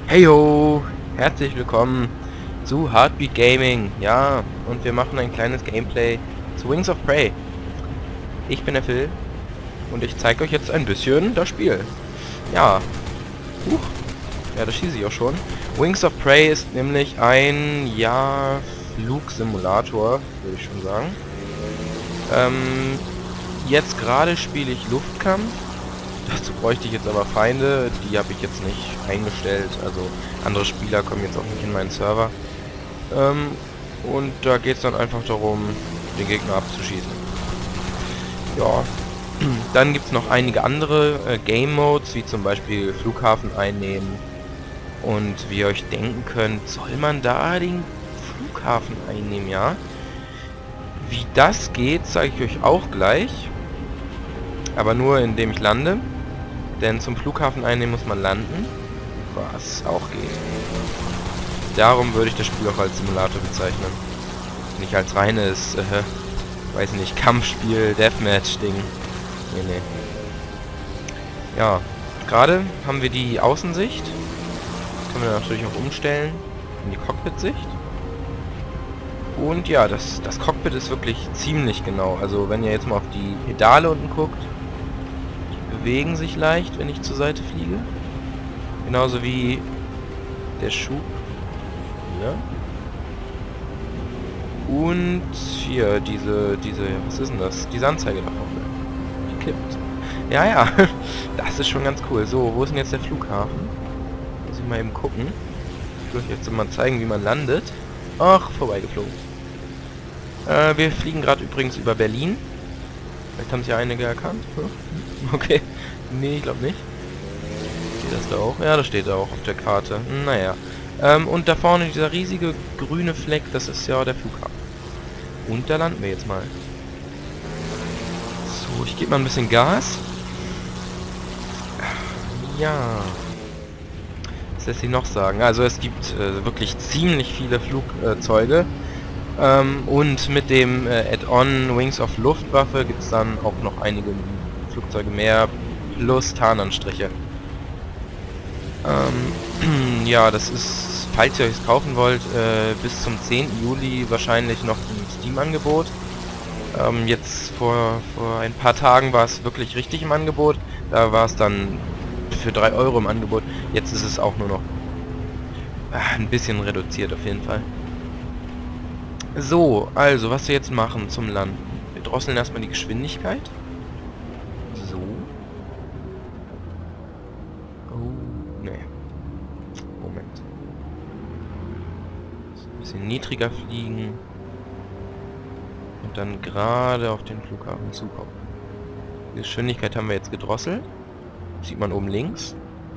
Heyo, herzlich willkommen zu Heartbeat Gaming. Ja, und wir machen ein kleines Gameplay zu Wings of Prey. Ich bin der Phil und ich zeige euch jetzt ein bisschen das Spiel. Ja, ja, das schieße ich auch schon. Wings of Prey ist nämlich ein, ja, Flugsimulator, würde ich schon sagen. Jetzt gerade spiele ich Luftkampf. Dazu bräuchte ich jetzt aber Feinde, die habe ich jetzt nicht eingestellt, also andere Spieler kommen jetzt auch nicht in meinen Server. Und da geht es dann einfach darum, den Gegner abzuschießen. Ja, dann gibt es noch einige andere Game Modes, wie zum Beispiel Flughafen einnehmen. Und wie ihr euch denken könnt, soll man da den Flughafen einnehmen, ja? Wie das geht, zeige ich euch auch gleich. Aber nur indem ich lande. Denn zum Flughafen einnehmen muss man landen. Was auch geht. Darum würde ich das Spiel auch als Simulator bezeichnen. Nicht als reines, weiß nicht, Kampfspiel, Deathmatch-Ding. Nee. Ja, gerade haben wir die Außensicht. Können wir natürlich auch umstellen in die Cockpit-Sicht. Und ja, das Cockpit ist wirklich ziemlich genau. Also wenn ihr jetzt mal auf die Pedale unten guckt, die bewegen sich leicht, wenn ich zur Seite fliege. Genauso wie der Schub. Hier. Und hier, diese, was ist denn das? Diese Anzeige da vorne. Die kippt. Ja, das ist schon ganz cool. So, wo ist denn jetzt der Flughafen? Muss ich mal eben gucken. Ich will euch jetzt mal zeigen, wie man landet. Ach, vorbeigeflogen. Wir fliegen gerade übrigens über Berlin. Vielleicht haben es ja einige erkannt. Okay. Nee, ich glaube nicht. Steht das da auch? Ja, das steht da auch auf der Karte. Naja. Und da vorne dieser riesige grüne Fleck, das ist ja der Flughafen. Und da landen wir jetzt mal. So, ich gebe mal ein bisschen Gas. Ja. Was lässt sich noch sagen? Also es gibt wirklich ziemlich viele Flugzeuge. Und mit dem Add-on Wings of Luftwaffe gibt es dann auch noch einige Flugzeuge mehr plus Tarnanstriche. Ja, das ist, falls ihr euch kaufen wollt, bis zum 10. Juli wahrscheinlich noch im Steam-Angebot. Jetzt vor ein paar Tagen war es wirklich richtig im Angebot. Da war es dann für 3 Euro im Angebot. Jetzt ist es auch nur noch ein bisschen reduziert auf jeden Fall. So, also was wir jetzt machen zum Landen. Wir drosseln erstmal die Geschwindigkeit. So. Oh, ne. Moment. Ein bisschen niedriger fliegen. Und dann gerade auf den Flughafen zukommen. Die Geschwindigkeit haben wir jetzt gedrosselt. Sieht man oben links.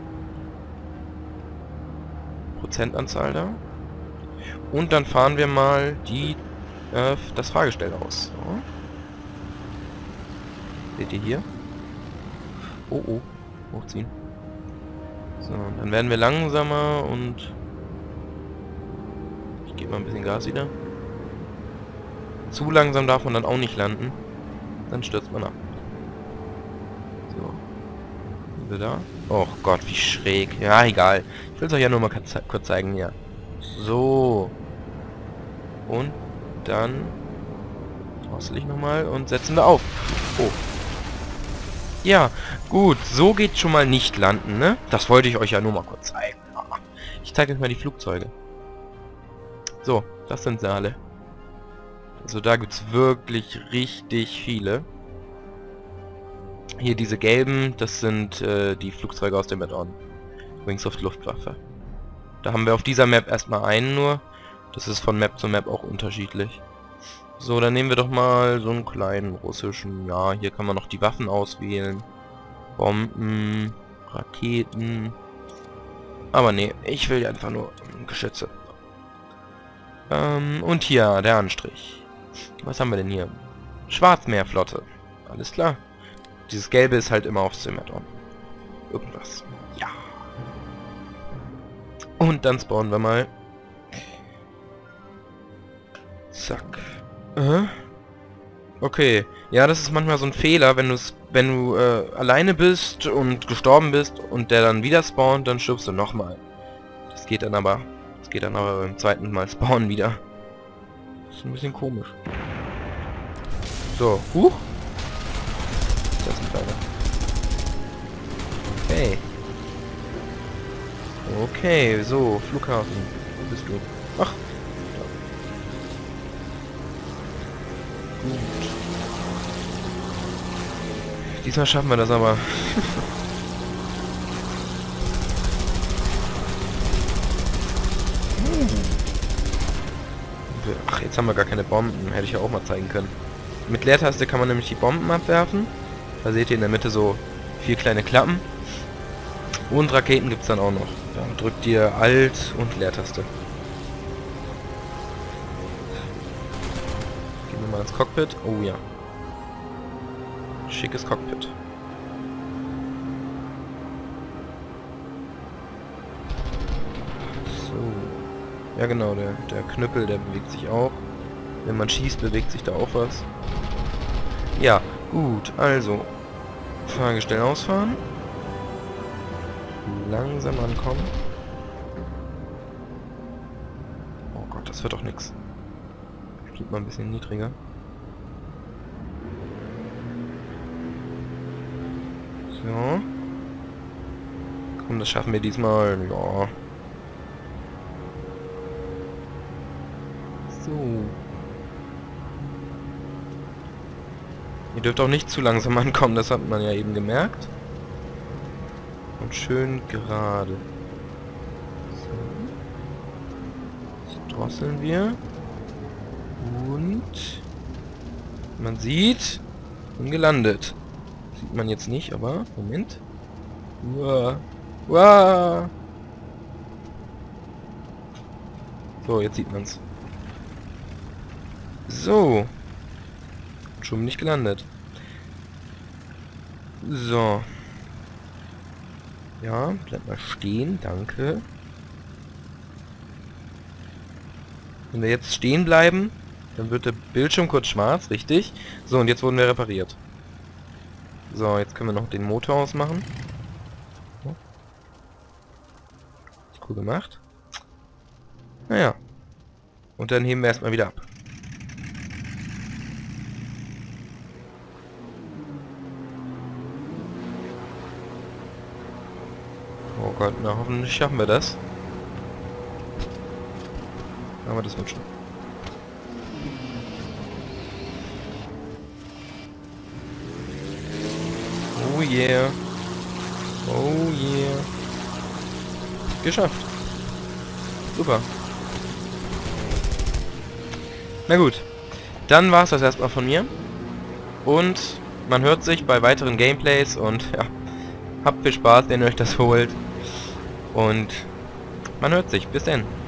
Prozentanzahl da. Und dann fahren wir mal das Fahrgestell aus. So. Seht ihr hier? Oh, hochziehen. So, dann werden wir langsamer und ich gebe mal ein bisschen Gas wieder. Zu langsam darf man dann auch nicht landen. Dann stürzt man ab. So. Sind wir da? Oh Gott, wie schräg. Ja, egal. Ich will es euch ja nur mal kurz zeigen hier. So. Und dann drossel ich nochmal und setzen wir auf. Oh. Ja, gut. So geht schon mal nicht landen, ne? Das wollte ich euch ja nur mal kurz zeigen. Ich zeige euch mal die Flugzeuge. So, das sind sie alle. Also da gibt es wirklich richtig viele. Hier diese gelben, das sind die Flugzeuge aus dem Add-on. Wings of Luftwaffe. Da haben wir auf dieser Map erstmal einen nur. Das ist von Map zu Map auch unterschiedlich. So, dann nehmen wir doch mal so einen kleinen russischen. Ja, hier kann man noch die Waffen auswählen. Bomben, Raketen. Aber nee, ich will einfach nur Geschütze. Und hier, der Anstrich. Was haben wir denn hier? Schwarzmeerflotte. Alles klar. Dieses Gelbe ist halt immer aufs Add-on. Irgendwas. Ja. Und dann spawnen wir mal. Zack. Okay. Ja, das ist manchmal so ein Fehler, wenn du alleine bist und gestorben bist und der dann wieder spawnt, dann stirbst du nochmal. geht dann aber beim zweiten Mal spawnen wieder. Das ist ein bisschen komisch. So, huch. Das ist ein kleiner. Okay. Okay, so, Flughafen. Wo bist du? Ach. Da. Gut. Diesmal schaffen wir das aber. Ach, jetzt haben wir gar keine Bomben. Hätte ich ja auch mal zeigen können. Mit Leertaste kann man nämlich die Bomben abwerfen. Da seht ihr in der Mitte so 4 kleine Klappen. Und Raketen gibt es dann auch noch. Da drückt ihr Alt und Leertaste. Gehen wir mal ins Cockpit. Oh ja. Schickes Cockpit. So. Ja genau, der Knüppel, der bewegt sich auch. Wenn man schießt, bewegt sich da auch was. Ja, gut, also. Fahrgestell ausfahren. Langsam ankommen. Oh Gott, das wird doch nix. Geht mal ein bisschen niedriger. So. Komm, das schaffen wir diesmal. Ja. So. Ihr dürft auch nicht zu langsam ankommen, das hat man ja eben gemerkt. Und schön gerade. So. Jetzt drosseln wir. Und man sieht, bin gelandet. Sieht man jetzt nicht, aber Moment. Uah. Uah. So, jetzt sieht man's. So. Schon bin ich gelandet. So. Ja, bleib mal stehen, danke. Wenn wir jetzt stehen bleiben, dann wird der Bildschirm kurz schwarz, richtig? So, und jetzt wurden wir repariert. So, jetzt können wir noch den Motor ausmachen. So. Cool gemacht. Naja. Und dann heben wir erstmal wieder ab. Oh Gott, na hoffentlich schaffen wir das. Aber das wird schon. Oh yeah. Oh yeah. Geschafft. Super. Na gut. Dann war es das erstmal von mir. Und man hört sich bei weiteren Gameplays und ja, habt viel Spaß, wenn ihr euch das holt. Und man hört sich. Bis dann.